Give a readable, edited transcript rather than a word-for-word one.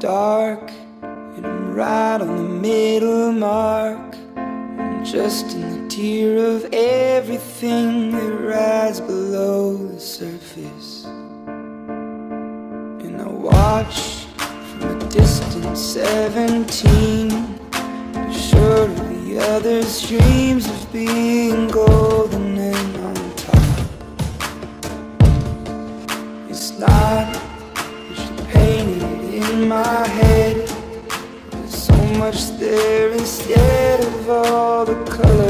dark, and I'm right on the middle mark. I'm just in the tear of everything that rides below the surface. And I watch from a distant 17, sure of the others' dreams of being golden and on top. It's not that you painted it in my head. There's so much there instead of all the color